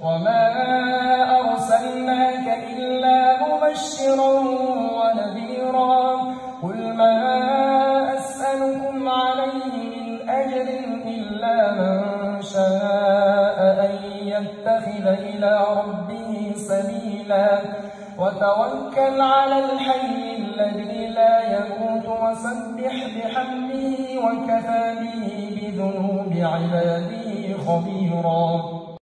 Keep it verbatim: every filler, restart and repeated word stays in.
وما أرسلناك إلا مبشرا ونذيرا قل ما أسألكم عليه من أجر إلا من شاء أن يتخذ إلى ربه سبيلا وتوكل على الحي الذي لا يموت وسبح بحمده وكفى به بذنوب عباده خبيرا.